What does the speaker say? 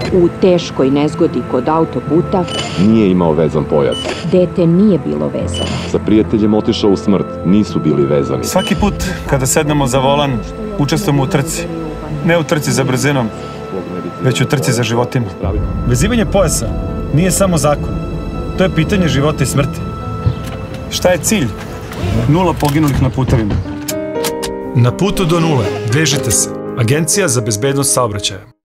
U teškoj nezgodi kod autoputa Nije imao vezan pojas. dete nije bilo vezano. Sa prijateljem otišao u smrt. Nisu bili vezani. Svaki put kada sednemo za volan, učestvujemo u trci. Ne u trci za brzinom, već u trci za životima. Vezivanje pojasa nije samo zakon. To je pitanje života i smrti. Šta je cilj? 0 poginulih na putevima. Na putu do nule, vežite se. Agencija za bezbednost saobraćaja.